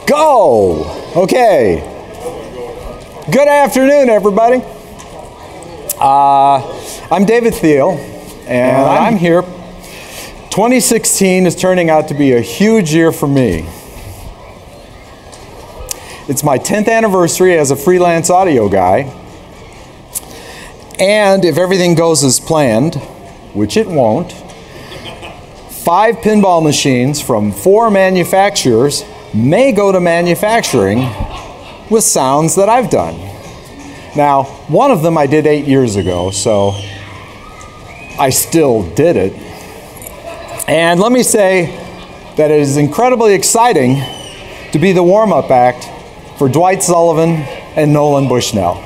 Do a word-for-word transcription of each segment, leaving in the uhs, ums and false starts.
Go! Okay. Good afternoon, everybody. Uh, I'm David Thiel, and I'm here. twenty sixteen is turning out to be a huge year for me. It's my tenth anniversary as a freelance audio guy, and if everything goes as planned, which it won't, five pinball machines from four manufacturers may go to manufacturing with sounds that I've done. Now, one of them I did eight years ago, so I still did it. And let me say that it is incredibly exciting to be the warm-up act for Dwight Sullivan and Nolan Bushnell.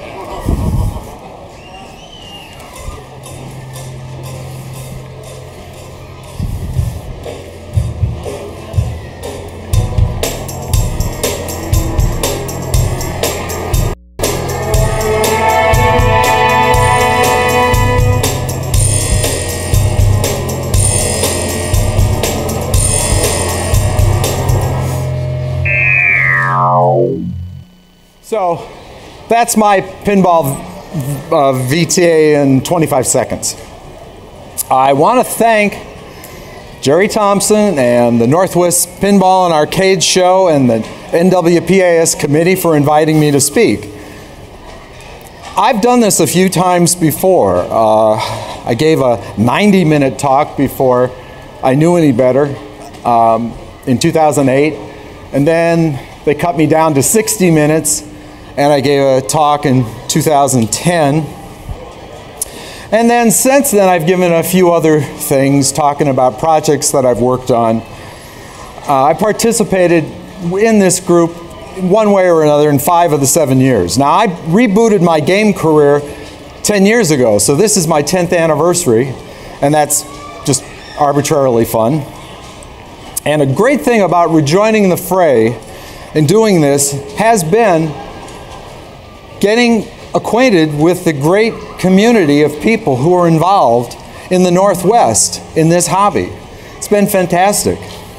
So that's my pinball uh, V T A in twenty-five seconds. I want to thank Jerry Thompson and the Northwest Pinball and Arcade Show and the N W P A S committee for inviting me to speak. I've done this a few times before. Uh, I gave a ninety minute talk before I knew any better um, in two thousand eight, and then they cut me down to sixty minutes. And I gave a talk in two thousand ten. And then since then, I've given a few other things, talking about projects that I've worked on. Uh, I participated in this group one way or another in five of the seven years. Now, I rebooted my game career ten years ago, so this is my tenth anniversary, and that's just arbitrarily fun. And a great thing about rejoining the fray and doing this has been getting acquainted with the great community of people who are involved in the Northwest in this hobby. It's been fantastic.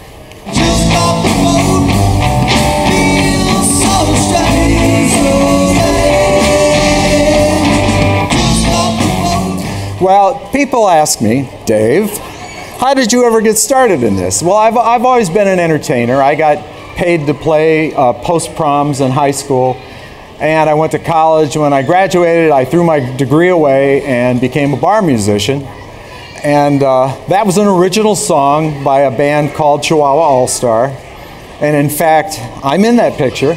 Well, people ask me, Dave, how did you ever get started in this? Well, I've, I've always been an entertainer. I got paid to play uh, post-proms in high school. And I went to college. When I graduated, I threw my degree away and became a bar musician. And uh, that was an original song by a band called Chihuahua All-Star. And in fact, I'm in that picture.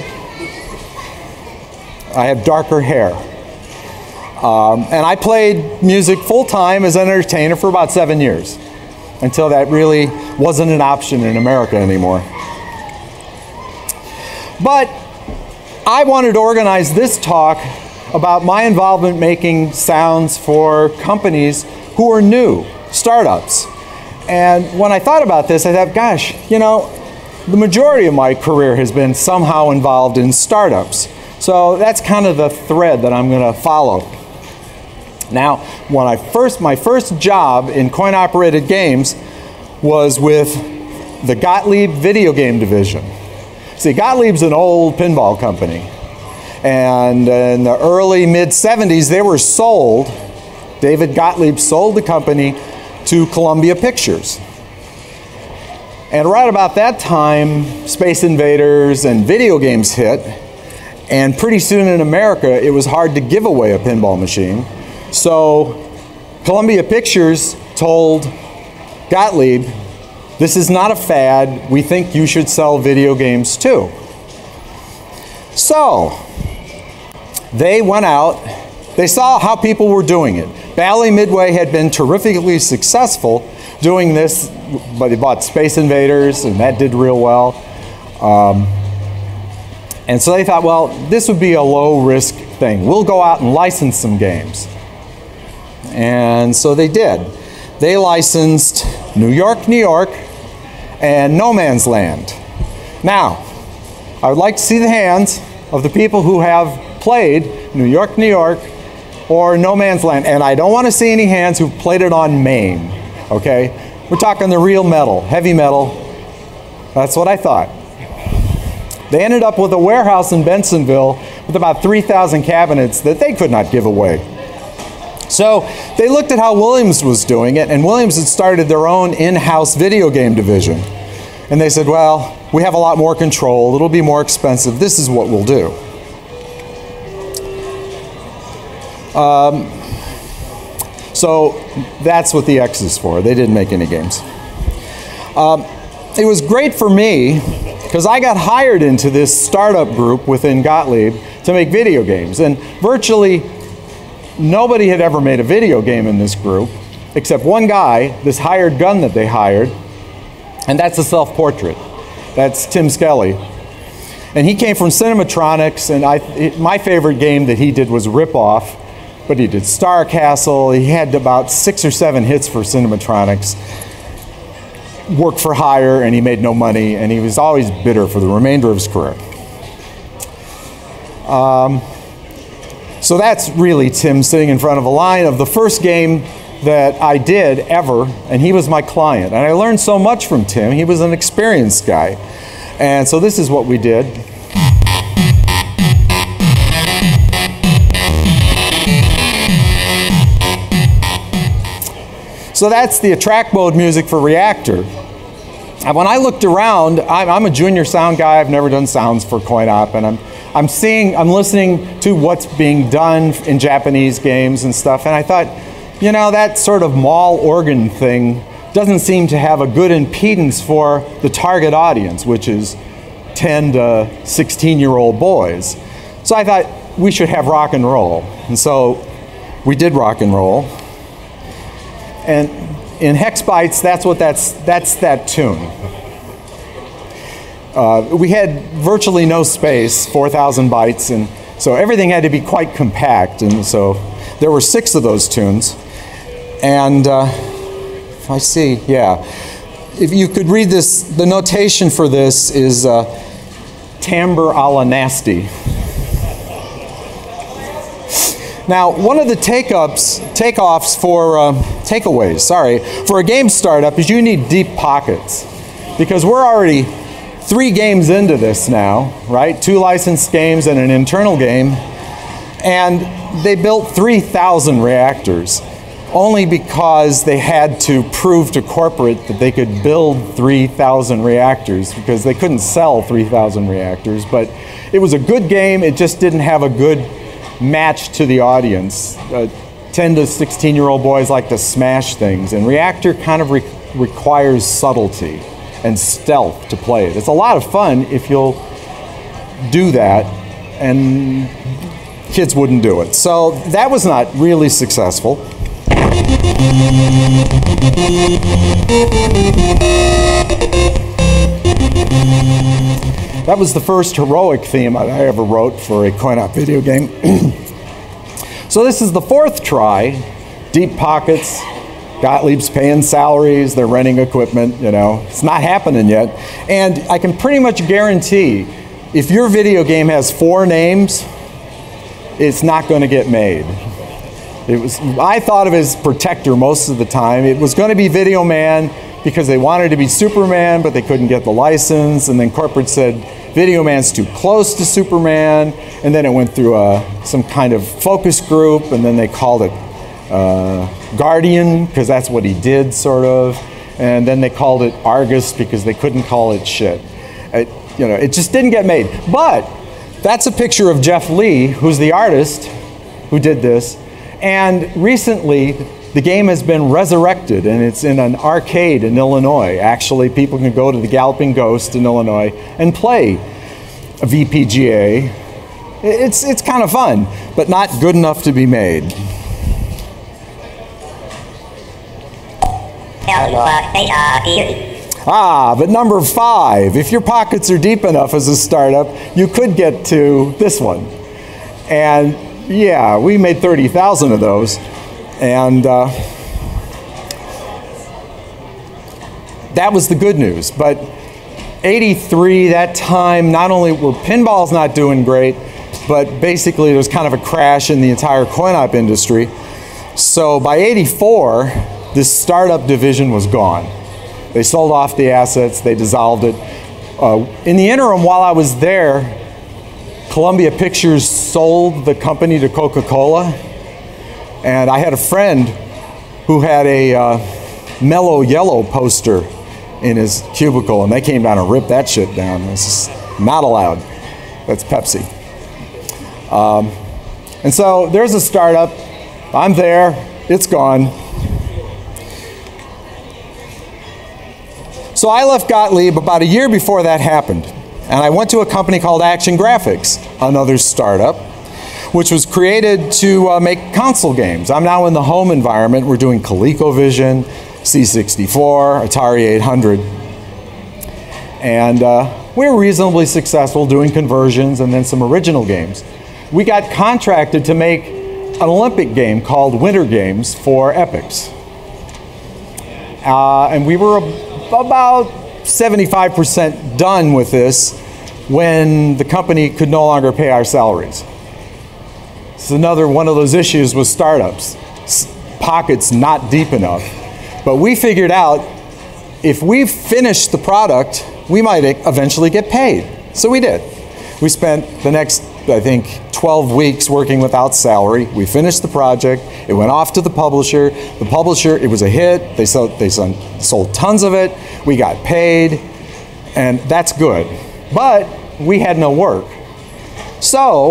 I have darker hair. Um, and I played music full-time as an entertainer for about seven years, until that really wasn't an option in America anymore. But I wanted to organize this talk about my involvement making sounds for companies who are new, startups. And when I thought about this, I thought, gosh, you know, the majority of my career has been somehow involved in startups. So that's kind of the thread that I'm going to follow. Now, when I first, my first job in coin-operated games was with the Gottlieb video game division. See, Gottlieb's an old pinball company, and in the early mid seventies they were sold, David Gottlieb sold the company to Columbia Pictures. And right about that time, Space Invaders and video games hit, and pretty soon in America it was hard to give away a pinball machine. So Columbia Pictures told Gottlieb, this is not a fad, we think you should sell video games too. So, they went out, they saw how people were doing it. Bally Midway had been terrifically successful doing this, but they bought Space Invaders and that did real well. Um, and so they thought, well, this would be a low risk thing. We'll go out and license some games. And so they did. They licensed New York, New York, and No Man's Land. Now, I would like to see the hands of the people who have played New York, New York, or No Man's Land. And I don't want to see any hands who've played it on MAME, okay? We're talking the real metal, heavy metal. That's what I thought. They ended up with a warehouse in Bensonville with about three thousand cabinets that they could not give away. So they looked at how Williams was doing it, and Williams had started their own in-house video game division. And they said, well, we have a lot more control, it'll be more expensive, this is what we'll do. Um, so that's what the X is for. They didn't make any games. Um, it was great for me because I got hired into this startup group within Gottlieb to make video games. And virtually nobody had ever made a video game in this group except one guy, this hired gun that they hired, and that's a self-portrait. That's Tim Skelly. And he came from Cinematronics, and I, it, my favorite game that he did was Rip Off, but he did Star Castle. He had about six or seven hits for Cinematronics. Worked for hire, and he made no money, and he was always bitter for the remainder of his career. Um, so that's really Tim sitting in front of a line of the first game that I did ever, and he was my client. And I learned so much from Tim. He was an experienced guy. And so this is what we did. So that's the attract mode music for Reactor. And when I looked around, I'm, I'm a junior sound guy. I've never done sounds for Coin-Op, and I'm, I'm seeing, I'm listening to what's being done in Japanese games and stuff, and I thought, you know, that sort of mall organ thing doesn't seem to have a good impedance for the target audience, which is ten to sixteen year old boys. So I thought we should have rock and roll. And so we did rock and roll. And in hex bytes, that's what that's, that's that tune. Uh, we had virtually no space, four thousand bytes, and so everything had to be quite compact. And so there were six of those tunes. And uh, if I see, yeah. If you could read this, the notation for this is uh, timbre a la nasty. Now, one of the take-ups, take-offs for, uh, takeaways, sorry, for a game startup is you need deep pockets. Because we're already three games into this now, right? Two licensed games and an internal game. And they built three thousand reactors, only because they had to prove to corporate that they could build three thousand reactors, because they couldn't sell three thousand reactors. But it was a good game, it just didn't have a good match to the audience. Uh, ten to sixteen year old boys like to smash things, and Reactor kind of re requires subtlety and stealth to play it. It's a lot of fun if you'll do that, and kids wouldn't do it. So that was not really successful. That was the first heroic theme I ever wrote for a Coin-Op video game. So this is the fourth try. Deep pockets, Gottlieb's paying salaries, they're renting equipment, you know. It's not happening yet. And I can pretty much guarantee if your video game has four names, it's not going to get made. It was, I thought of it as Protector most of the time. It was going to be Video Man because they wanted to be Superman, but they couldn't get the license. And then corporate said, Video Man's too close to Superman. And then it went through a, some kind of focus group, and then they called it uh, Guardian, because that's what he did, sort of. And then they called it Argus because they couldn't call it shit. It, you know, it just didn't get made. But that's a picture of Jeff Lee, who's the artist who did this. And recently, the game has been resurrected, and it's in an arcade in Illinois. Actually, people can go to the Galloping Ghost in Illinois and play a V P G A. It's, it's kind of fun, but not good enough to be made. Ah, but number five, if your pockets are deep enough as a startup, you could get to this one. And yeah, we made thirty thousand of those. And uh, that was the good news. But eighty-three, that time, not only were pinballs not doing great, but basically there was kind of a crash in the entire coin-op industry. So by eighty-four, this startup division was gone. They sold off the assets, they dissolved it. Uh, in the interim, while I was there, Columbia Pictures sold the company to Coca-Cola, and I had a friend who had a uh, Mellow Yellow poster in his cubicle, and they came down and ripped that shit down. It's just not allowed. That's Pepsi. Um, and so there's a startup. I'm there. It's gone. So I left Gottlieb about a year before that happened, and I went to a company called Action Graphics, another startup, which was created to uh, make console games. I'm now in the home environment. We're doing ColecoVision, C sixty-four, Atari eight hundred. And uh, we were reasonably successful doing conversions and then some original games. We got contracted to make an Olympic game called Winter Games for Epix. Uh, and we were about seventy-five percent done with this when the company could no longer pay our salaries. It's another one of those issues with startups. Pockets not deep enough. But we figured out if we finished the product, we might eventually get paid. So we did. We spent the next, I think, twelve weeks working without salary. We finished the project. It went off to the publisher. The publisher, it was a hit. They sold, they sold tons of it. We got paid, and that's good. But we had no work. So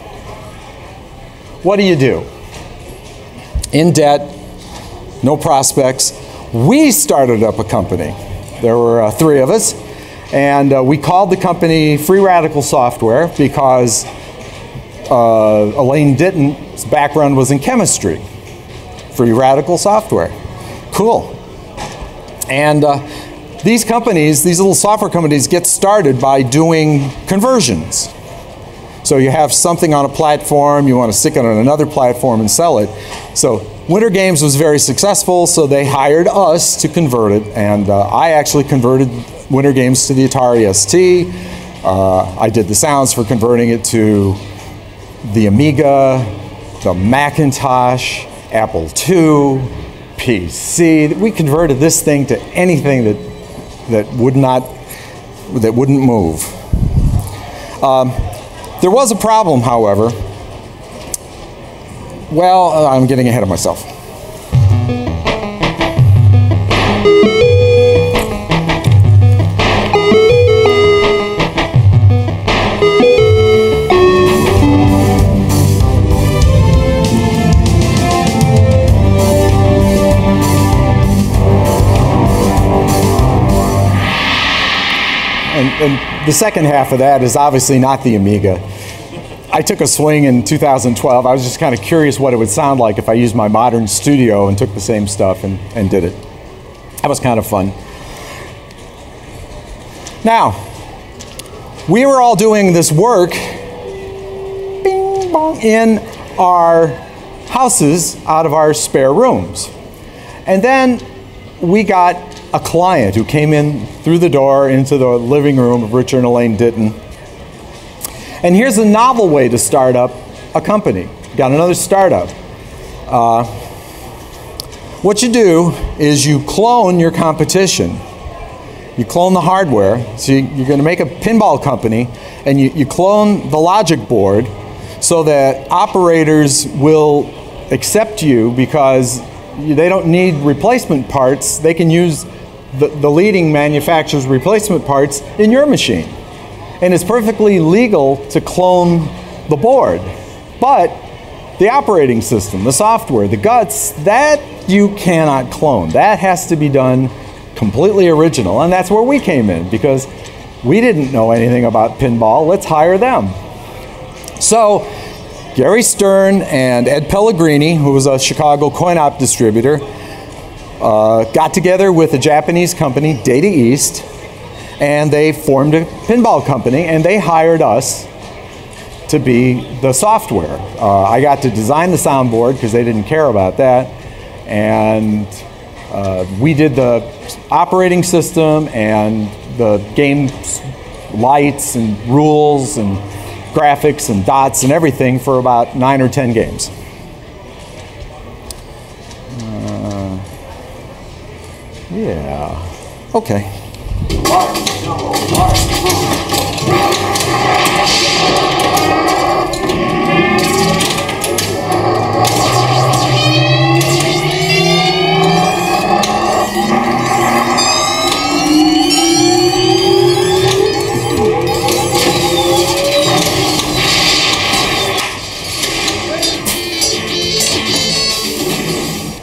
what do you do? In debt, no prospects. We started up a company. There were uh, three of us, and uh, we called the company Free Radical Software because uh, Elaine Ditton's background was in chemistry. Free Radical Software. Cool. And uh, these companies, these little software companies, get started by doing conversions. So you have something on a platform, you want to stick it on another platform and sell it. So Winter Games was very successful, so they hired us to convert it, and uh, I actually converted Winter Games to the Atari S T. Uh, I did the sounds for converting it to the Amiga, the Macintosh, Apple two, P C. We converted this thing to anything that that would not, that wouldn't move. Um, there was a problem, however. Well, uh, I'm getting ahead of myself. And, and the second half of that is obviously not the Amiga. I took a swing in two thousand twelve. I was just kind of curious what it would sound like if I used my modern studio and took the same stuff and, and did it. That was kind of fun. Now, we were all doing this work bing, bong, in our houses out of our spare rooms. And then we got a client who came in through the door into the living room of Richard and Elaine Ditton. And here's a novel way to start up a company. Got another startup. Uh, what you do is you clone your competition. You clone the hardware. So you, you're going to make a pinball company, and you, you clone the logic board so that operators will accept you because they don't need replacement parts. They can use the, the leading manufacturer's replacement parts in your machine. And it's perfectly legal to clone the board. But the operating system, the software, the guts, that you cannot clone. That has to be done completely original. And that's where we came in, because we didn't know anything about pinball. Let's hire them. So Gary Stern and Ed Pellegrini, who was a Chicago coin-op distributor, uh, got together with a Japanese company, Data East, and they formed a pinball company, and they hired us to be the software. Uh, I got to design the soundboard because they didn't care about that, and uh, we did the operating system and the game lights and rules and graphics and dots and everything for about nine or ten games. Uh, yeah, okay. Mark, no, Mark.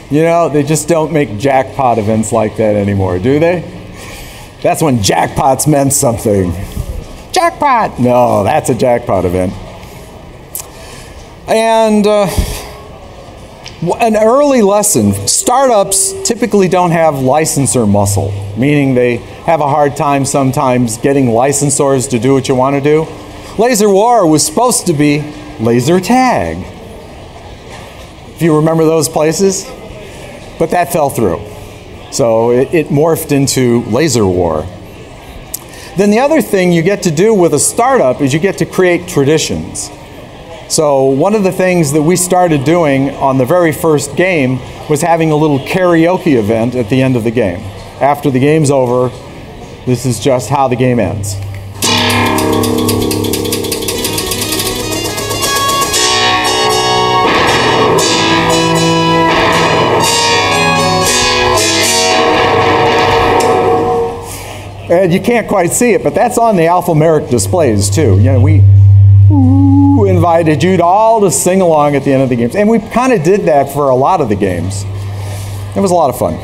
You know, they just don't make jackpot events like that anymore, do they? That's when jackpots meant something. Jackpot! No, that's a jackpot event. And uh, an early lesson, startups typically don't have licensor muscle, meaning they have a hard time sometimes getting licensors to do what you want to do. Laser War was supposed to be laser tag, if you remember those places. But that fell through. So it, it morphed into Laser War. Then the other thing you get to do with a startup is you get to create traditions. So one of the things that we started doing on the very first game was having a little karaoke event at the end of the game. After the game's over, this is just how the game ends. And you can't quite see it, but that's on the alphanumeric displays too. You know, we ooh, invited you to all to sing along at the end of the games. And we kind of did that for a lot of the games. It was a lot of fun.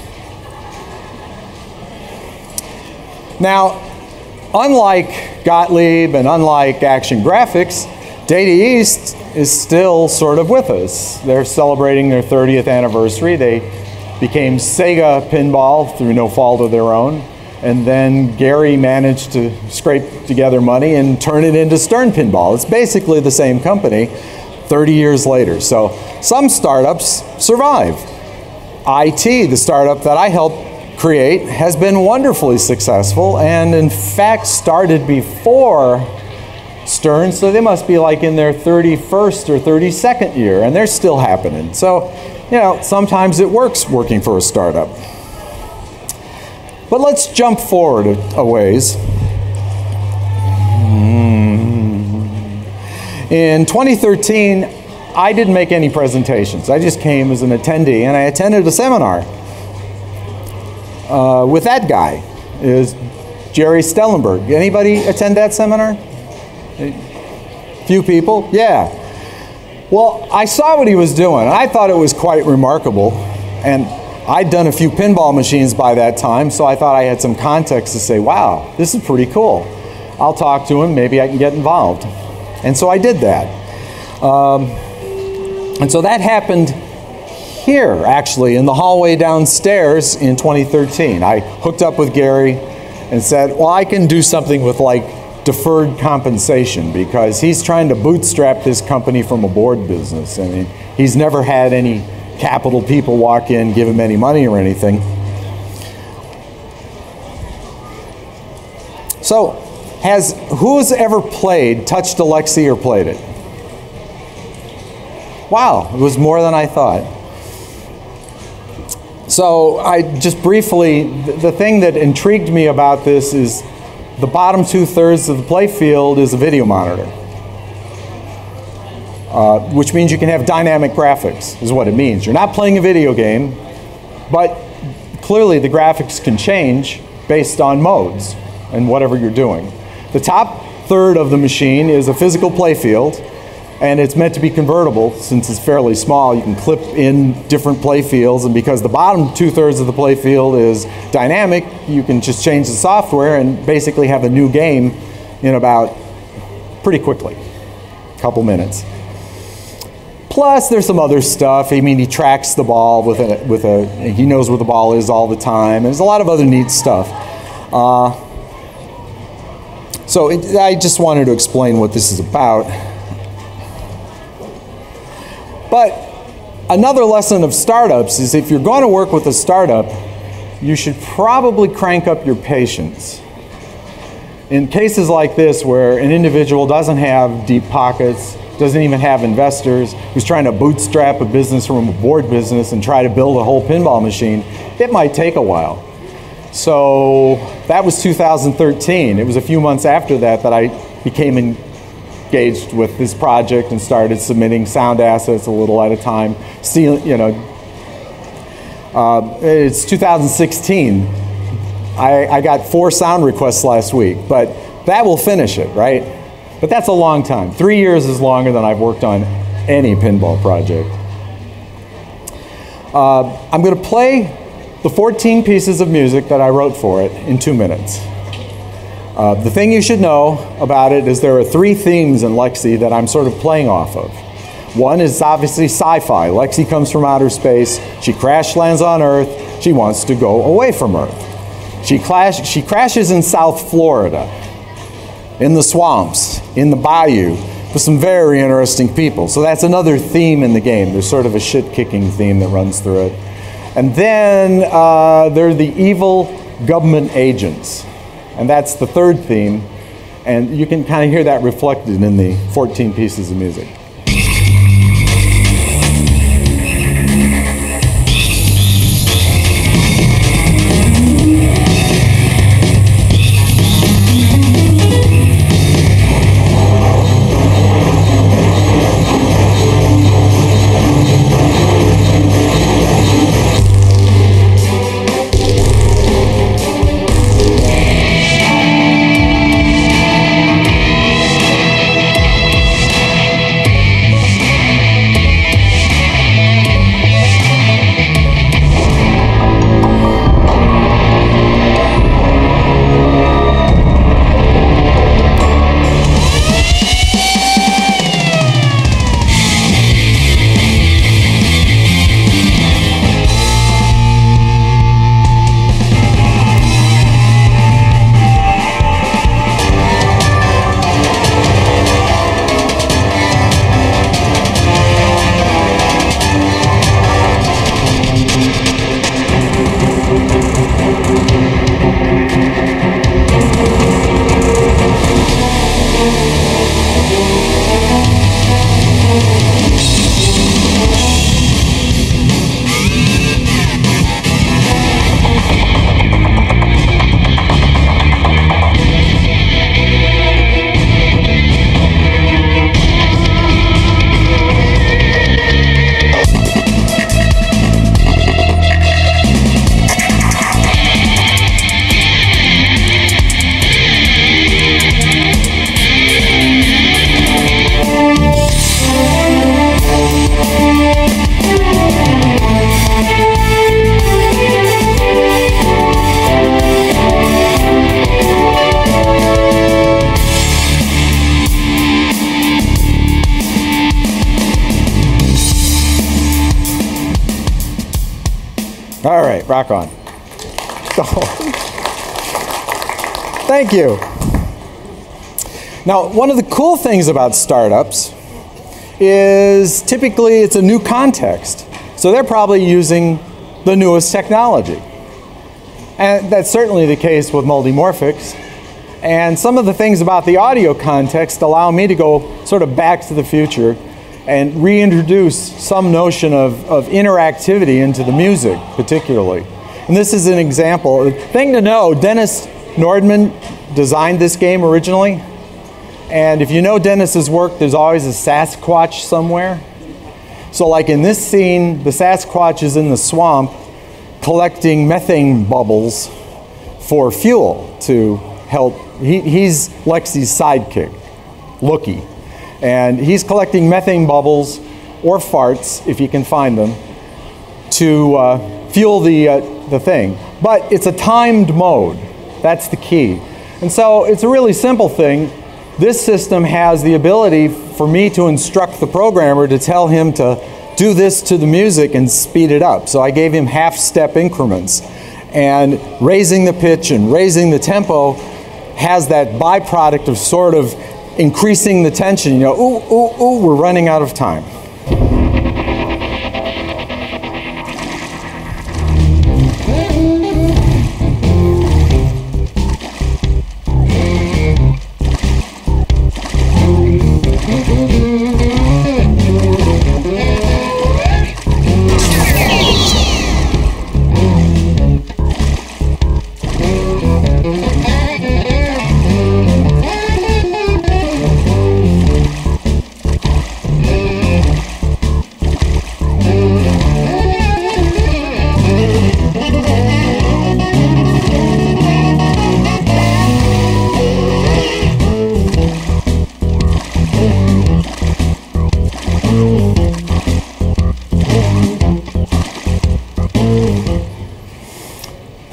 Now, unlike Gottlieb and unlike Action Graphics, Data East is still sort of with us. They're celebrating their thirtieth anniversary. They became Sega Pinball through no fault of their own. And then Gary managed to scrape together money and turn it into Stern Pinball. It's basically the same company thirty years later. So some startups survive. I T, the startup that I helped create, has been wonderfully successful and in fact started before Stern, so they must be like in their thirty-first or thirty-second year, and they're still happening. So, you know, sometimes it works working for a startup. But let's jump forward a, a ways. In twenty thirteen, I didn't make any presentations. I just came as an attendee, and I attended a seminar uh, with that guy, is Jerry Stellenberg. Anybody attend that seminar? A few people? Yeah. Well, I saw what he was doing, and I thought it was quite remarkable. And I'd done a few pinball machines by that time, so I thought I had some context to say, wow, this is pretty cool. I'll talk to him, maybe I can get involved. And so I did that. Um, and so that happened here, actually, in the hallway downstairs in twenty thirteen. I hooked up with Gary and said, well, I can do something with like deferred compensation, because he's trying to bootstrap this company from a board business, and he's never had any capital people walk in, give him any money or anything. So, has who's ever played, touched Alexi or played it? Wow, it was more than I thought. So I just briefly, the thing that intrigued me about this is the bottom two-thirds of the play field is a video monitor. Uh, which means you can have dynamic graphics, is what it means. You're not playing a video game, but clearly the graphics can change based on modes and whatever you're doing. The top third of the machine is a physical play field, and it's meant to be convertible. Since it's fairly small, you can clip in different play fields, and because the bottom two-thirds of the play field is dynamic, you can just change the software and basically have a new game in about pretty quickly, a couple minutes. Plus, there's some other stuff. I mean, he tracks the ball with a, with a, he knows where the ball is all the time. There's a lot of other neat stuff. Uh, so it, I just wanted to explain what this is about. But another lesson of startups is if you're going to work with a startup, you should probably crank up your patience. In cases like this where an individual doesn't have deep pockets, doesn't even have investors, who's trying to bootstrap a business from a board business and try to build a whole pinball machine, it might take a while. So that was two thousand thirteen. It was a few months after that that I became engaged with this project and started submitting sound assets a little at a time. Still, you know, uh, it's two thousand sixteen. I, I got four sound requests last week, but that will finish it, right? But that's a long time. Three years is longer than I've worked on any pinball project. Uh, I'm going to play the fourteen pieces of music that I wrote for it in two minutes. Uh, the thing you should know about it is there are three themes in Lexi that I'm sort of playing off of. One is obviously sci-fi. Lexi comes from outer space. She crash lands on Earth. She wants to go away from Earth. She, clash, she crashes in South Florida, in the swamps, in the bayou, with some very interesting people. So that's another theme in the game. There's sort of a shit-kicking theme that runs through it. And then uh, there are the evil government agents. And that's the third theme. And you can kind of hear that reflected in the fourteen pieces of music. All right, rock on. Thank you. Now, one of the cool things about startups is typically it's a new context. So they're probably using the newest technology. And that's certainly the case with Multimorphics. And some of the things about the audio context allow me to go sort of back to the future and reintroduce some notion of, of interactivity into the music, particularly. And this is an example. The thing to know, Dennis Nordman designed this game originally. And if you know Dennis's work, there's always a Sasquatch somewhere. So like in this scene, the Sasquatch is in the swamp collecting methane bubbles for fuel to help. He, he's Lexi's sidekick, Lookie. And he's collecting methane bubbles or farts, if you can find them, to uh, fuel the, uh, the thing. But it's a timed mode. That's the key. And so it's a really simple thing. This system has the ability for me to instruct the programmer to tell him to do this to the music and speed it up. So I gave him half-step increments. And raising the pitch and raising the tempo has that byproduct of sort of increasing the tension. You know, ooh, ooh, ooh, we're running out of time.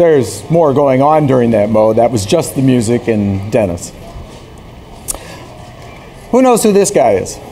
there's more going on during that mode. That was just the music and Dennis. Who knows who this guy is?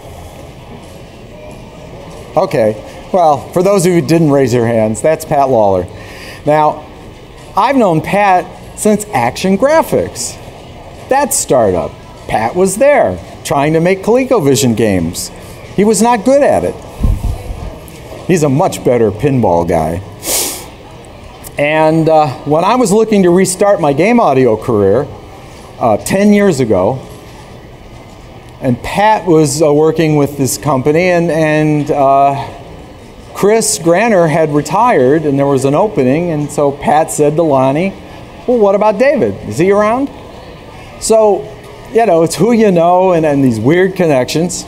Okay, well, for those of you who didn't raise your hands, that's Pat Lawler. Now, I've known Pat since Action Graphics. That startup. Pat was there, trying to make ColecoVision games. He was not good at it. He's a much better pinball guy. And uh, when I was looking to restart my game audio career uh, ten years ago, and Pat was uh, working with this company, and, and uh, Chris Granner had retired, and there was an opening, and so Pat said to Lonnie, well, what about David? Is he around? So, you know, it's who you know, and, and these weird connections.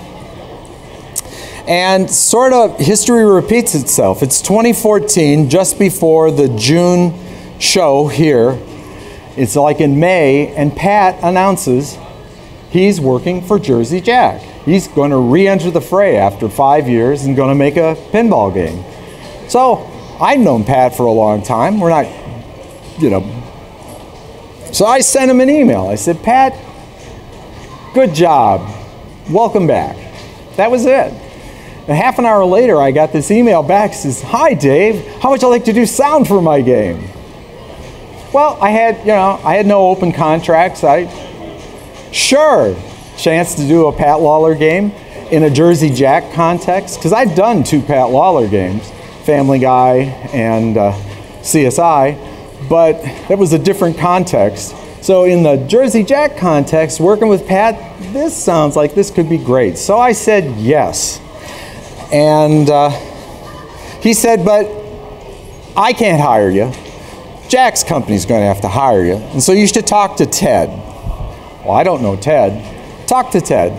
And sort of history repeats itself. It's twenty fourteen, just before the June show here. It's like in May, and Pat announces he's working for Jersey Jack. He's going to re-enter the fray after five years and going to make a pinball game. So I've known Pat for a long time. We're not, you know. So I sent him an email. I said, Pat, good job. Welcome back. That was it. And half an hour later, I got this email back. It says, hi, Dave. How would you like to do sound for my game? Well, I had, you know, I had no open contracts. I, sure, chance to do a Pat Lawler game in a Jersey Jack context, because I'd done two Pat Lawler games, Family Guy and uh, C S I, but that was a different context. So in the Jersey Jack context, working with Pat, this sounds like this could be great. So I said yes. And uh, he said, but I can't hire you. Jack's company's going to have to hire you. And so you should talk to Ted. Well, I don't know Ted. Talk to Ted.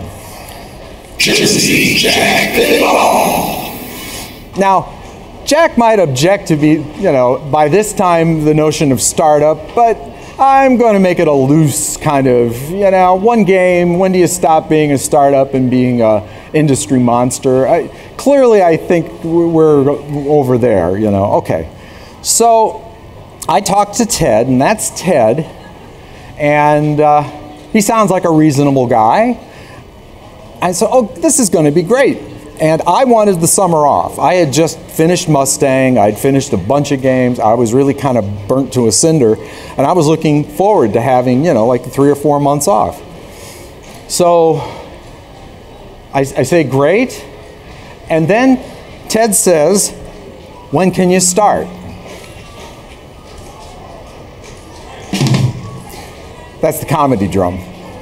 Jersey Jack Pinball. Now, Jack might object to be, you know, by this time the notion of startup, but I'm going to make it a loose kind of, you know, one game, when do you stop being a startup and being a industry monster? I, clearly, I think we're over there, you know. Okay. So I talked to Ted, and that's Ted, and uh, he sounds like a reasonable guy. And so, oh, this is going to be great. And I wanted the summer off. I had just finished Mustang. I'd finished a bunch of games. I was really kind of burnt to a cinder. And I was looking forward to having, you know, like three or four months off. So I, I say, great. And then Ted says, when can you start? That's the comedy drum.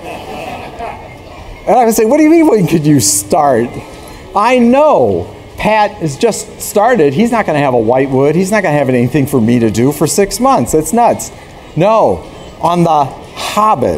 And I would say, what do you mean, when could you start? I know Pat is just started. He's not going to have a Whitewood. He's not going to have anything for me to do for six months. That's nuts. No, on the Hobbit.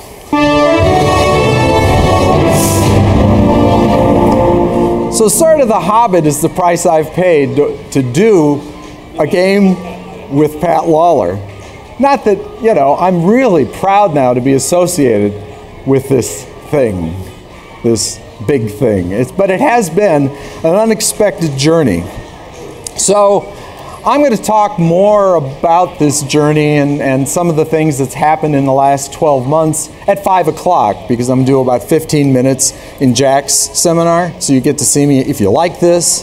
So sort of the Hobbit is the price I've paid to, to do a game with Pat Lawler. Not that, you know, I'm really proud now to be associated with this thing, this big thing. It's, but it has been an unexpected journey. So I'm going to talk more about this journey and, and some of the things that's happened in the last twelve months at five o'clock, because I'm doing about fifteen minutes in Jack's seminar, so you get to see me if you like this.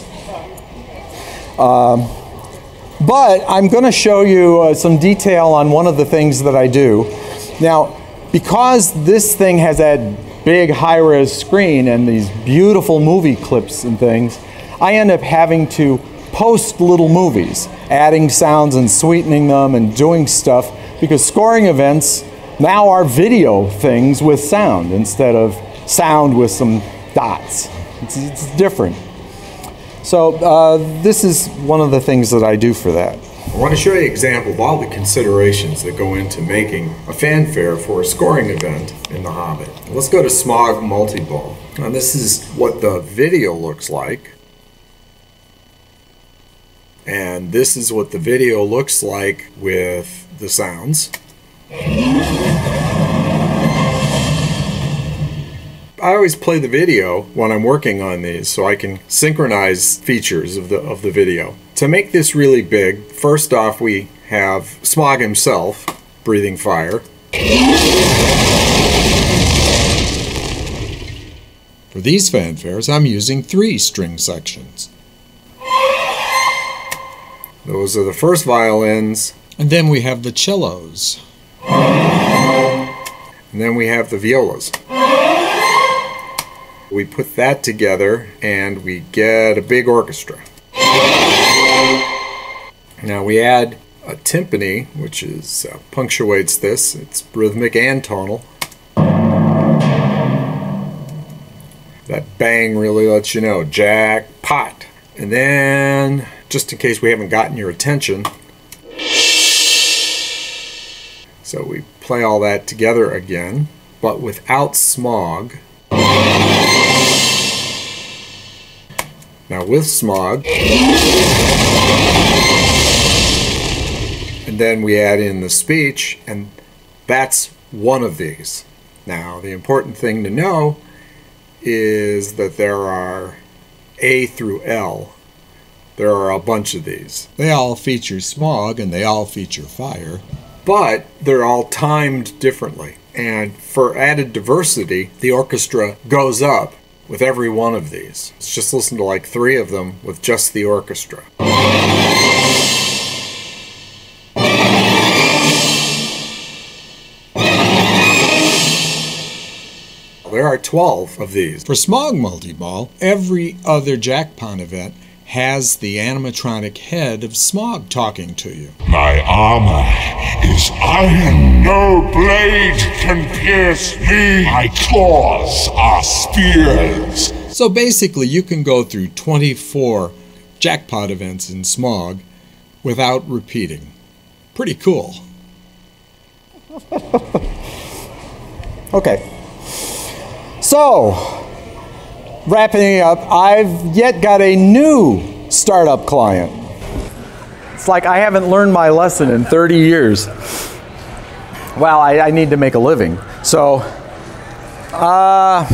Um, but I'm going to show you uh, some detail on one of the things that I do. Now, because this thing has that big high-res screen and these beautiful movie clips and things, I end up having to post little movies, adding sounds and sweetening them and doing stuff, because scoring events now are video things with sound instead of sound with some dots. It's, it's different. So uh, this is one of the things that I do for that. I want to show you an example of all the considerations that go into making a fanfare for a scoring event in The Hobbit. Let's go to Smog Multiball. Now this is what the video looks like. And this is what the video looks like with the sounds. I always play the video when I'm working on these so I can synchronize features of the, of the video. To make this really big, first off we have Smog himself breathing fire. For these fanfares, I'm using three string sections. Those are the first violins. And then we have the cellos. And then we have the violas. We put that together and we get a big orchestra. Now we add a timpani, which is uh, punctuates this. It's rhythmic and tonal. That bang really lets you know, jackpot. And then, just in case we haven't gotten your attention, so we play all that together again, but without Smog. Now with Smog. And then we add in the speech, and that's one of these. Now, the important thing to know is that there are A through L. There are a bunch of these. They all feature Smog and they all feature fire, but they're all timed differently. And for added diversity, the orchestra goes up with every one of these. Let's just listen to like three of them with just the orchestra. There are twelve of these. For Smog Multiball, every other Jackpot event has the animatronic head of Smog talking to you. My armor is iron. No blade can pierce me. My claws are spears. So basically, you can go through twenty-four Jackpot events in Smog without repeating. Pretty cool. Okay. So, wrapping up, I've yet got a new startup client. It's like I haven't learned my lesson in thirty years. Well, I, I need to make a living. So, uh,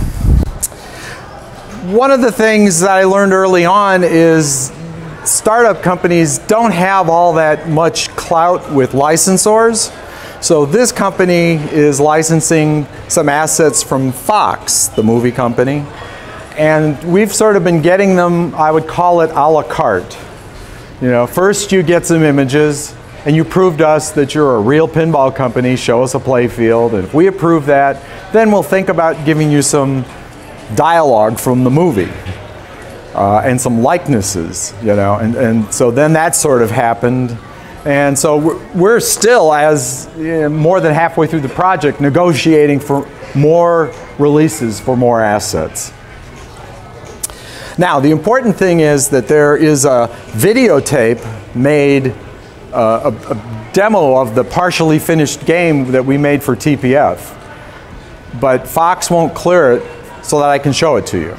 one of the things that I learned early on is startup companies don't have all that much clout with licensors. So this company is licensing some assets from Fox, the movie company, and we've sort of been getting them, I would call it a la carte. You know, first you get some images, and you prove to us that you're a real pinball company, show us a play field, and if we approve that, then we'll think about giving you some dialogue from the movie. Uh, and some likenesses, you know, and, and so then that sort of happened. And so we're, we're still, as you know, more than halfway through the project, negotiating for more releases for more assets. Now, the important thing is that there is a videotape made, uh, a, a demo of the partially finished game that we made for T P F. But Fox won't clear it so that I can show it to you.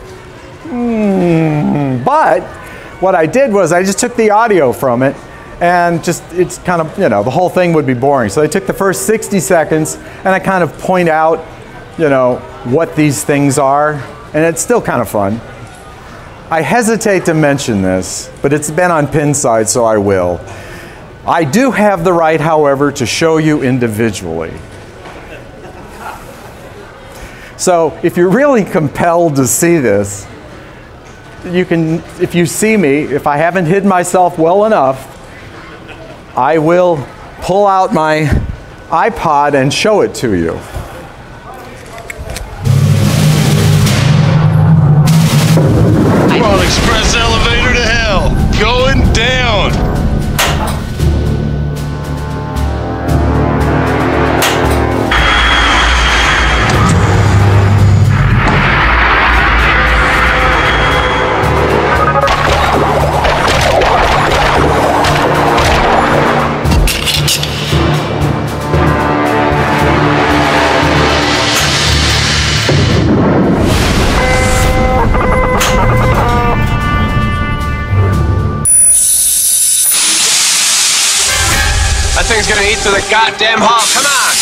Mm, but what I did was I just took the audio from it and just, it's kind of, you know, the whole thing would be boring. So I took the first sixty seconds and I kind of point out, you know, what these things are, and it's still kind of fun. I hesitate to mention this, but it's been on Pinside, so I will. I do have the right, however, to show you individually. So if you're really compelled to see this, you can, if you see me, if I haven't hidden myself well enough, I will pull out my iPod and show it to you. Come on, express elevator to hell. Going down. That thing's gonna eat through the goddamn hull. Come on!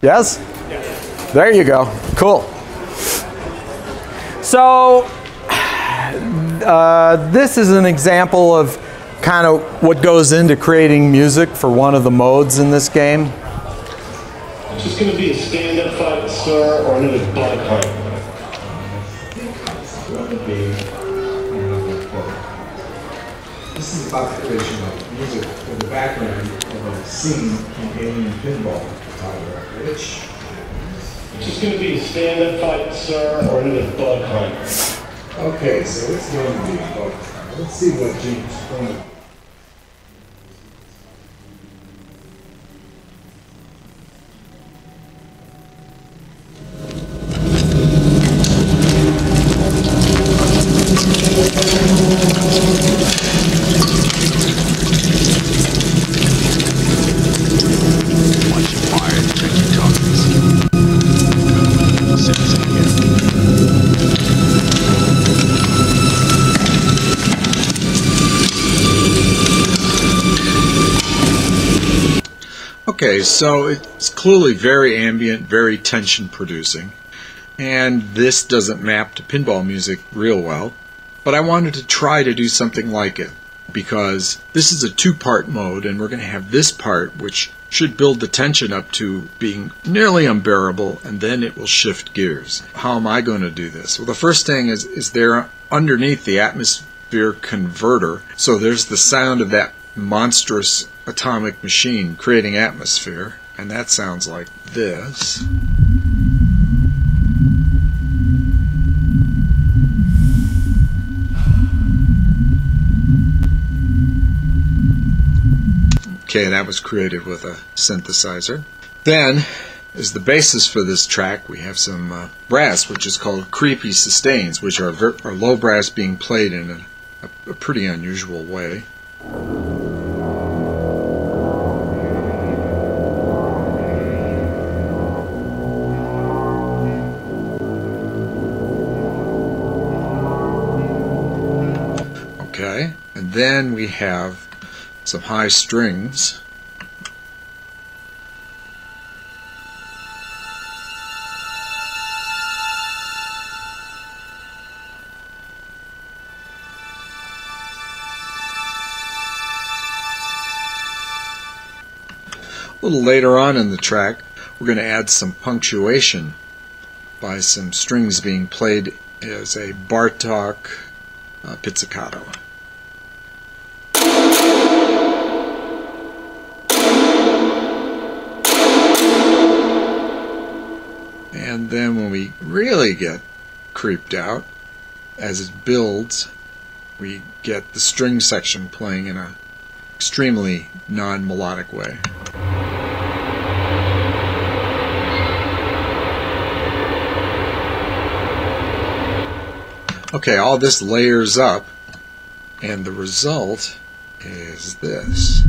Yes? Yes. There you go. Cool. So, uh, this is an example of kind of what goes into creating music for one of the modes in this game. It's just going to be a stand-up fight, sir, or another bug hunt. This is about the creation of music for the background of a scene in Alien Pinball title, which It's just going to be a stand-up fight, sir, or another bug hunt. okay, so it's going to be a bug hunt. Let's see what James Cronin. Okay, so it's clearly very ambient, very tension producing, and this doesn't map to pinball music real well, but I wanted to try to do something like it, because this is a two-part mode, and we're going to have this part which should build the tension up to being nearly unbearable, and then it will shift gears. How am I going to do this? Well, the first thing is, is there underneath the atmosphere converter, so there's the sound of that monstrous atomic machine creating atmosphere, and that sounds like this. Okay, that was created with a synthesizer. Then, as the basis for this track, we have some uh, brass, which is called creepy sustains, which are, ver are low brass being played in a, a, a pretty unusual way. Okay, and then we have some high strings. A little later on in the track, we're going to add some punctuation by some strings being played as a Bartok uh, pizzicato. And then when we really get creeped out, as it builds, we get the string section playing in an extremely non-melodic way. Okay, all this layers up, and the result is this.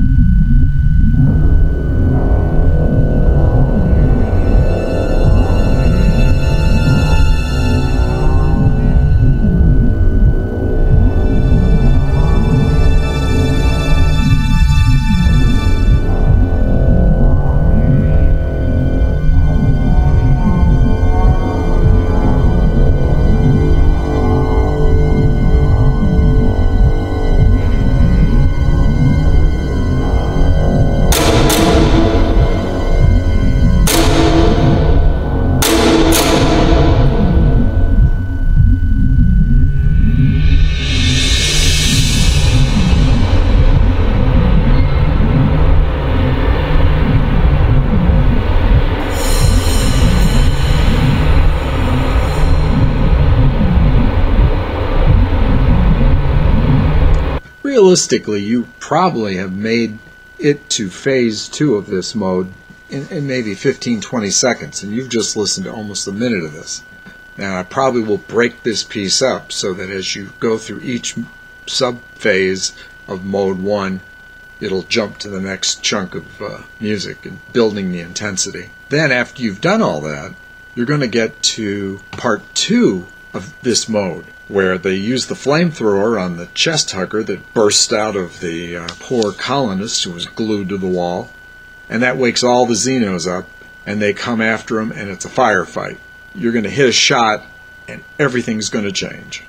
Realistically, you probably have made it to phase two of this mode in, in maybe fifteen to twenty seconds, and you've just listened to almost a minute of this. Now, I probably will break this piece up so that as you go through each sub-phase of mode one, it'll jump to the next chunk of uh, music and building the intensity. Then, after you've done all that, you're going to get to part two of this mode, where they use the flamethrower on the chest hugger that burst out of the uh, poor colonist who was glued to the wall, and that wakes all the Xenos up, and they come after him, and it's a firefight. You're going to hit a shot, and everything's going to change.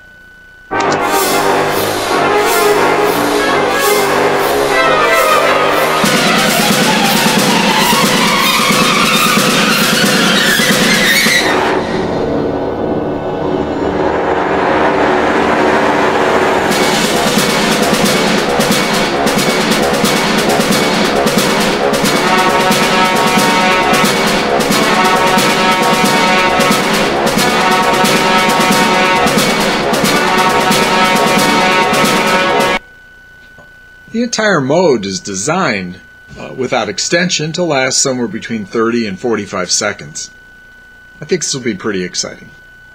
The entire mode is designed uh, without extension to last somewhere between thirty and forty-five seconds. I think this will be pretty exciting.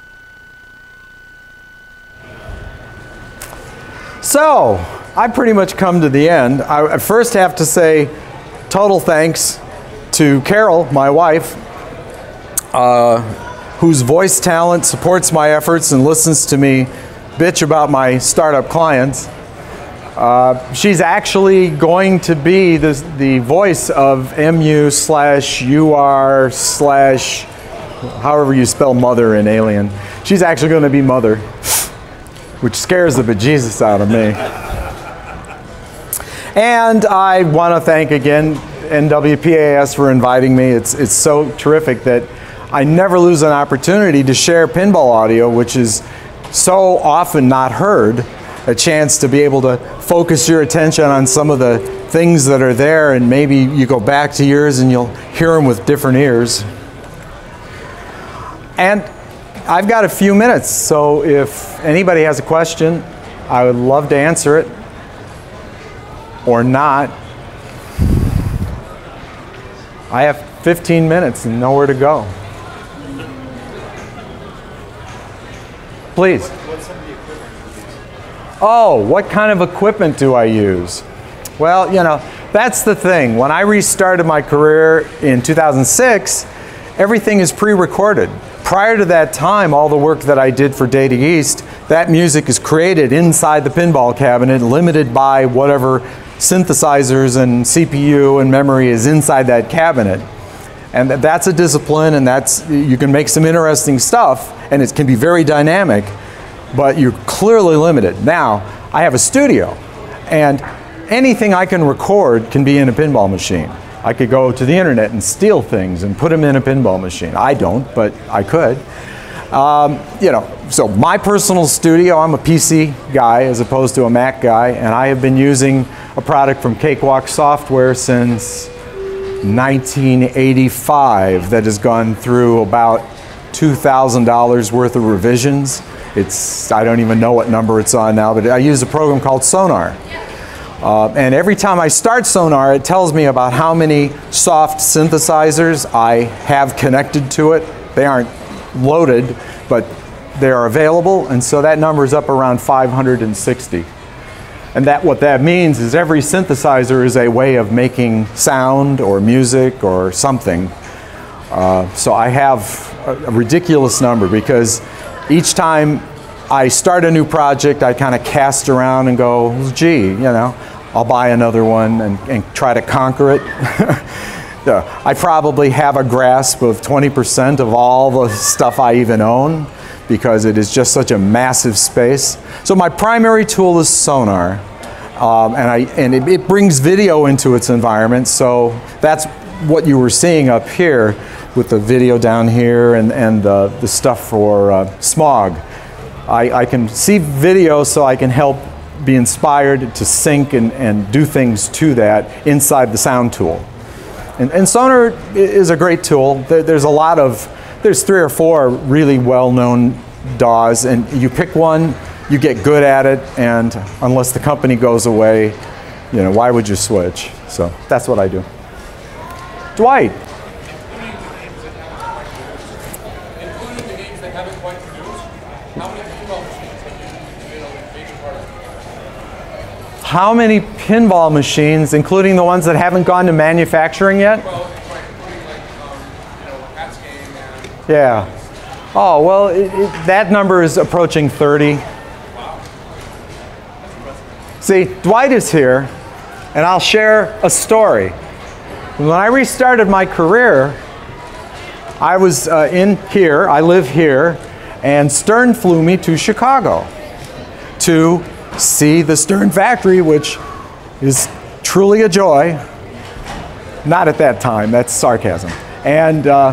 So, I pretty much come to the end. I first have to say total thanks to Carol, my wife, uh, whose voice talent supports my efforts and listens to me bitch about my startup clients. Uh, she's actually going to be the, the voice of M U slash U R slash however you spell mother in Alien. She's actually going to be Mother, which scares the bejesus out of me. And I want to thank again N W P A S for inviting me. It's, it's so terrific that I never lose an opportunity to share pinball audio, which is so often not heard. A chance to be able to focus your attention on some of the things that are there, and maybe you go back to yours and you'll hear them with different ears. And I've got a few minutes, so if anybody has a question, I would love to answer it, or not. I have fifteen minutes and nowhere to go. Please. Oh, what kind of equipment do I use? Well, you know, that's the thing. When I restarted my career in two thousand six, everything is pre-recorded. Prior to that time, all the work that I did for Data East, that music is created inside the pinball cabinet, limited by whatever synthesizers and C P U and memory is inside that cabinet. And that's a discipline, and that's, you can make some interesting stuff, and it can be very dynamic, but you're clearly limited. Now, I have a studio, and anything I can record can be in a pinball machine. I could go to the internet and steal things and put them in a pinball machine. I don't, but I could. Um, you know, so my personal studio, I'm a P C guy as opposed to a Mac guy, and I have been using a product from Cakewalk Software since nineteen eighty-five that has gone through about two thousand dollars worth of revisions. It's, I don't even know what number it's on now, but I use a program called Sonar. Uh, and every time I start Sonar, it tells me about how many soft synthesizers I have connected to it. They aren't loaded, but they are available, and so that number is up around five hundred sixty. And that, what that means is every synthesizer is a way of making sound or music or something. Uh, so I have a, a ridiculous number, because each time I start a new project, I kind of cast around and go, gee, you know, I'll buy another one and, and try to conquer it. I probably have a grasp of twenty percent of all the stuff I even own, because it is just such a massive space. So my primary tool is Sonar, um, and, I, and it, it brings video into its environment, so that's what you were seeing up here with the video down here and, and the, the stuff for uh, Smog. I, I can see video, so I can help be inspired to sync and, and do things to that inside the sound tool. And, and Sonar is a great tool. There, there's a lot of, there's three or four really well-known D A Ws, and you pick one, you get good at it, and unless the company goes away, you know, why would you switch? So that's what I do. Dwight. How many pinball machines, including the ones that haven't gone to manufacturing yet? Well, including like, um, you know, Pat's Game and... Yeah. Oh, well, it, it, that number is approaching thirty. Wow. See, Dwight is here, and I'll share a story. When I restarted my career, I was uh, in here, I live here, and Stern flew me to Chicago to see the Stern factory, which is truly a joy. Not at that time, that's sarcasm. And, uh,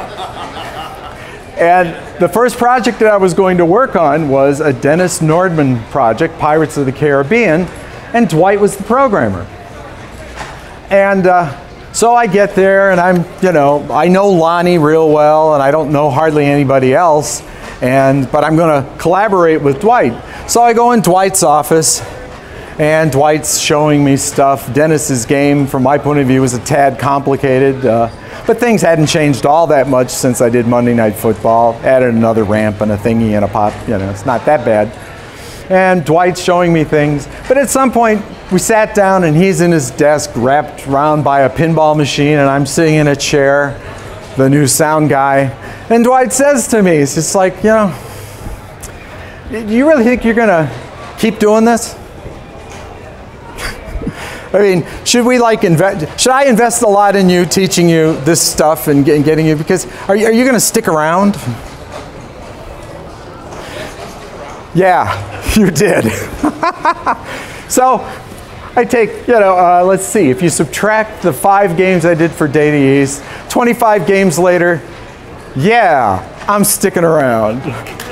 and the first project that I was going to work on was a Dennis Nordman project, Pirates of the Caribbean, and Dwight was the programmer. And uh, so I get there, and I'm, you know, I know Lonnie real well, and I don't know hardly anybody else, and but I'm going to collaborate with Dwight. So I go in Dwight's office, and Dwight's showing me stuff. Dennis's game, from my point of view, was a tad complicated, uh, but things hadn't changed all that much since I did Monday Night Football. Added another ramp and a thingy and a pop, you know, it's not that bad. And Dwight's showing me things, but at some point, we sat down and he's in his desk wrapped around by a pinball machine and I'm sitting in a chair, the new sound guy. And Dwight says to me, he's just like, you know, do you really think you're gonna keep doing this? I mean, should we like invest, should I invest a lot in you, teaching you this stuff and getting you, because are you, are you gonna stick around? Yeah, you did. So, I take, you know, uh, let's see, if you subtract the five games I did for Data East, twenty-five games later, yeah, I'm sticking around.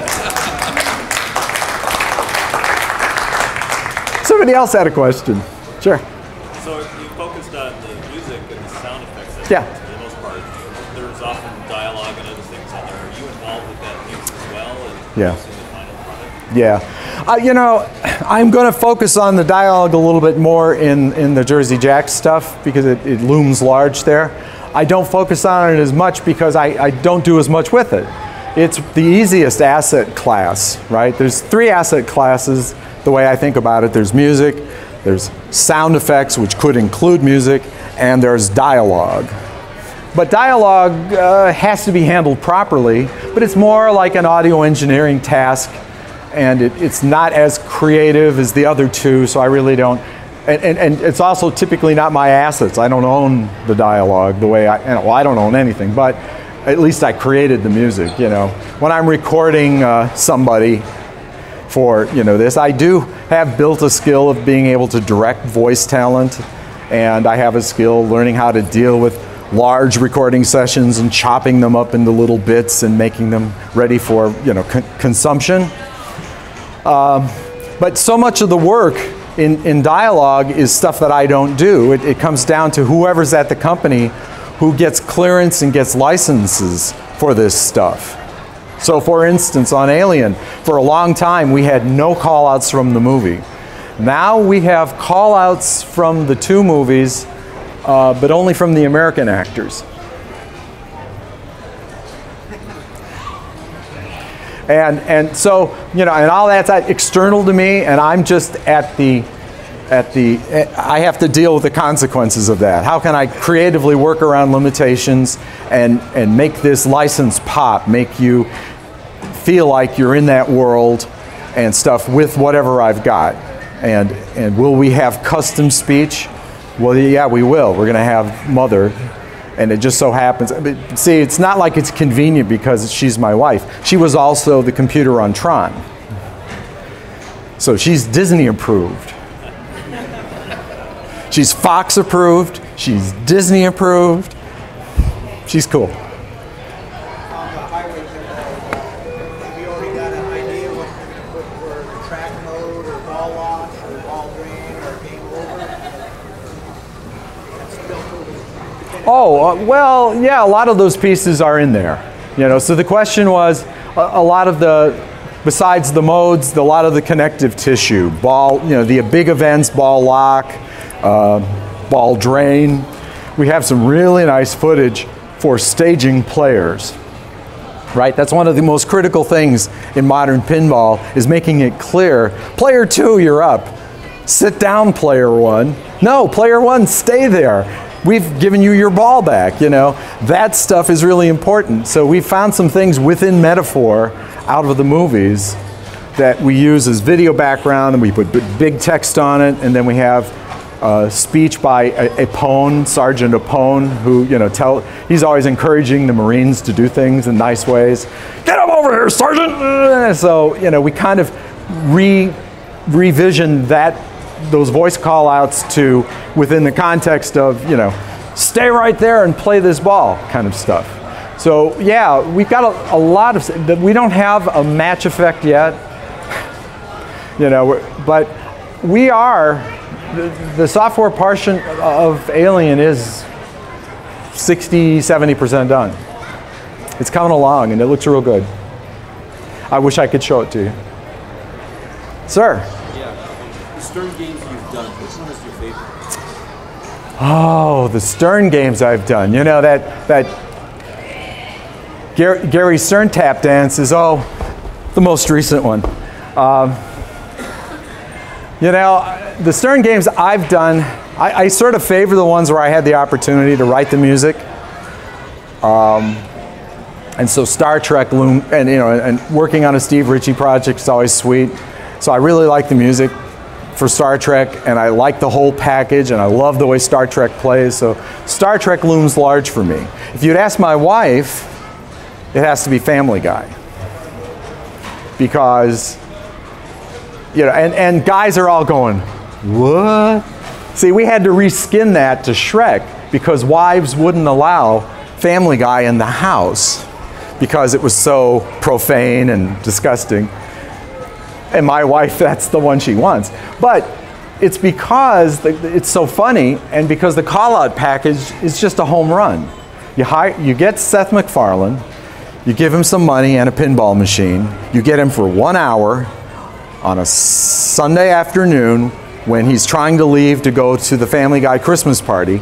Somebody else had a question. Sure. So you focused on the music and the sound effects. Yeah. For the most part, there's often dialogue and other things on there. Are you involved with that piece as well? And Yeah. producing the final product? Yeah. Uh, you know, I'm going to focus on the dialogue a little bit more in, in the Jersey Jack stuff because it, it looms large there. I don't focus on it as much because I, I don't do as much with it. It's the easiest asset class, right? There's three asset classes the way I think about it. There's music, there's sound effects, which could include music, and there's dialogue. But dialogue uh, has to be handled properly, but it's more like an audio engineering task, and it, it's not as creative as the other two, so I really don't, and, and, and it's also typically not my assets. I don't own the dialogue the way I, well, I don't own anything, but at least I created the music, you know. When I'm recording uh, somebody for, you know, this, I do have built a skill of being able to direct voice talent, and I have a skill learning how to deal with large recording sessions and chopping them up into little bits and making them ready for, you know, con consumption. Um, but so much of the work in, in dialogue is stuff that I don't do. It, it comes down to whoever's at the company who gets clearance and gets licenses for this stuff. So for instance, on Alien, for a long time we had no call-outs from the movie. Now we have call-outs from the two movies, uh, but only from the American actors. And, and so, you know, and all that's external to me, and I'm just at the, at the, I have to deal with the consequences of that. How can I creatively work around limitations and, and make this license pop, make you feel like you're in that world and stuff with whatever I've got. And, and will we have custom speech? Well, yeah, we will. We're gonna have Mother. And it just so happens, see, it's not like it's convenient because she's my wife. She was also the computer on Tron. So she's Disney approved. She's Fox approved. She's Disney approved. She's cool. On the highway, have you already got an idea what you're going to put for track mode or ball launch or ball drain or game over? Oh, uh, well, yeah, a lot of those pieces are in there. You know, so the question was, a, a lot of the, besides the modes, the, a lot of the connective tissue, ball, you know, the big events, ball lock, uh, ball drain. We have some really nice footage for staging players, right? That's one of the most critical things in modern pinball, is making it clear, player two, you're up. Sit down, player one. No, player one, stay there. We've given you your ball back, you know. That stuff is really important. So we found some things within Metaphor out of the movies that we use as video background, and we put big text on it, and then we have uh, speech by Apone, Sergeant Apone, who, you know, tell, he's always encouraging the Marines to do things in nice ways. Get him over here, Sergeant! So, you know, we kind of re, revisioned that, those voice call outs to within the context of, you know, stay right there and play this ball kind of stuff. So yeah, we've got a, a lot of, we don't have a match effect yet, you know, but we are, the, the software portion of Alien is sixty, seventy percent done. It's coming along and it looks real good. I wish I could show it to you. Sir? The Stern games you've done, which one is your favorite? Oh, the Stern games I've done. You know, that that Gary, Gary Stern tap dance is, oh, the most recent one. Um, you know, the Stern games I've done, I, I sort of favor the ones where I had the opportunity to write the music. Um, and so Star Trek, Loom, and you know, and working on a Steve Ritchie project is always sweet. So I really like the music for Star Trek, and I like the whole package, and I love the way Star Trek plays, so Star Trek looms large for me. If you'd ask my wife, it has to be Family Guy. Because, you know, and, and guys are all going, what? See, we had to reskin that to Shrek because wives wouldn't allow Family Guy in the house because it was so profane and disgusting. And my wife, that's the one she wants. But it's because the, it's so funny, and because the call-out package is just a home run. You, hire, you get Seth MacFarlane, you give him some money and a pinball machine, you get him for one hour on a Sunday afternoon when he's trying to leave to go to the Family Guy Christmas party.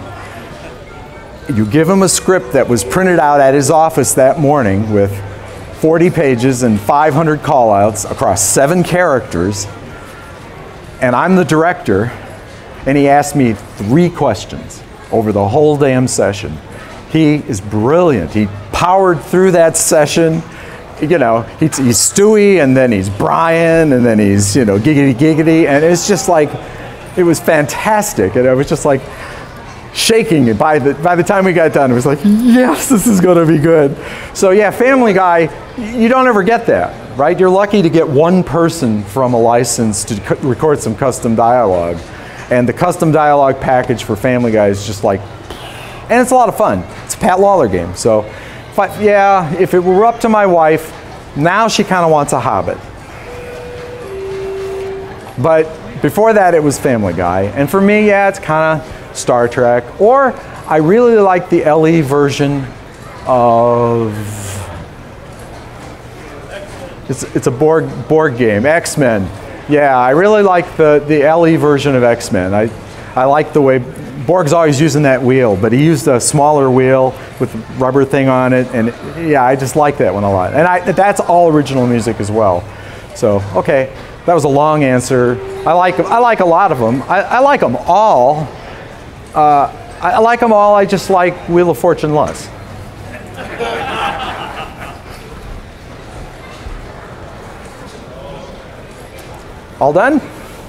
You give him a script that was printed out at his office that morning with forty pages and five hundred call-outs across seven characters, and I'm the director, and he asked me three questions over the whole damn session. He is brilliant. He powered through that session. You know, he's, he's Stewie, and then he's Brian, and then he's, you know, giggity giggity, and it's just like, it was fantastic, and I was just like, shaking it. By the, by the time we got done, it was like, yes, this is going to be good. So yeah, Family Guy, you don't ever get that, right? You're lucky to get one person from a license to record some custom dialogue. And the custom dialogue package for Family Guy is just like, and it's a lot of fun. It's a Pat Lawler game. So if I, yeah, if it were up to my wife, now she kind of wants a Hobbit. But before that, it was Family Guy. And for me, yeah, it's kind of Star Trek, or I really like the L E version of, it's, it's a Borg, Borg game, X-Men. Yeah, I really like the, the L E version of X-Men. I, I like the way, Borg's always using that wheel, but he used a smaller wheel with a rubber thing on it, and yeah, I just like that one a lot. And I, that's all original music as well. So, okay, that was a long answer. I like, I like a lot of them. I, I like them all. Uh, I, I like them all, I just like Wheel of Fortune less. All done?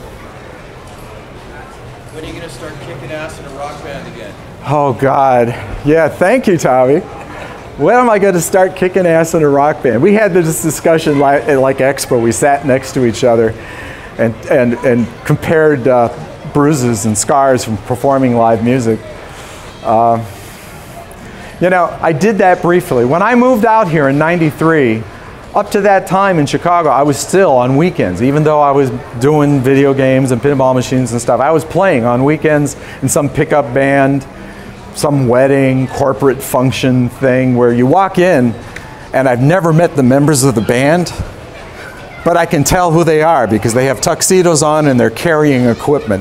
When are you going to start kicking ass in a rock band again? Oh God, yeah, thank you, Tommy. When am I going to start kicking ass in a rock band? We had this discussion like, at like Expo. We sat next to each other and, and, and compared uh, bruises and scars from performing live music. Uh, you know, I did that briefly. When I moved out here in ninety-three, up to that time in Chicago, I was still on weekends. Even though I was doing video games and pinball machines and stuff, I was playing on weekends in some pickup band, some wedding, corporate function thing where you walk in, and I've never met the members of the band, but I can tell who they are because they have tuxedos on and they're carrying equipment.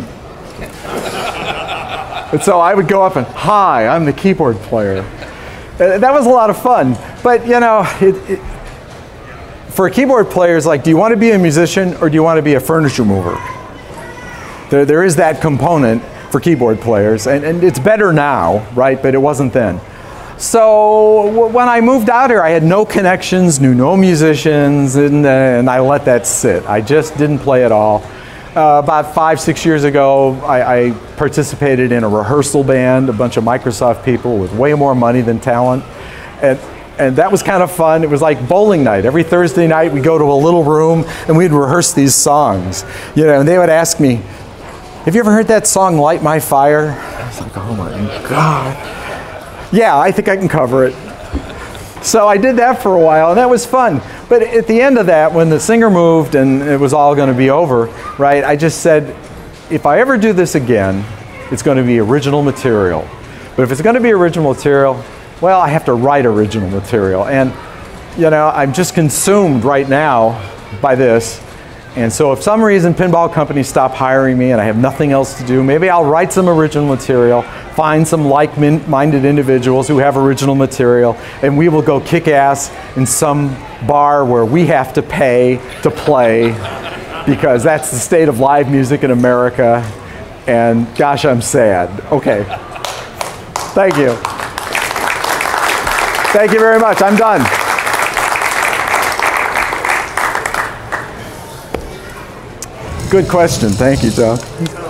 And so I would go up and, hi, I'm the keyboard player. Uh, that was a lot of fun. But you know, it, it, for a keyboard player, it's like, do you want to be a musician or do you want to be a furniture mover? There, there is that component for keyboard players, and, and it's better now, right? But it wasn't then. So w when I moved out here, I had no connections, knew no musicians, and, uh, and I let that sit. I just didn't play at all. Uh, about five, six years ago, I, I participated in a rehearsal band, a bunch of Microsoft people with way more money than talent. And, and that was kind of fun. It was like bowling night. Every Thursday night, we'd go to a little room and we'd rehearse these songs. You know, and they would ask me, have you ever heard that song, Light My Fire? I was like, oh my God. Yeah, I think I can cover it. So I did that for a while, and that was fun. But at the end of that, when the singer moved and it was all going to be over, right, I just said, if I ever do this again, it's going to be original material. But if it's going to be original material, well, I have to write original material. And, you know, I'm just consumed right now by this. And so if some reason pinball companies stop hiring me and I have nothing else to do, maybe I'll write some original material, find some like-minded individuals who have original material, and we will go kick ass in some bar where we have to pay to play, because that's the state of live music in America. And gosh, I'm sad. Okay. Thank you. Thank you very much. I'm done. Good question. Thank you, Doug.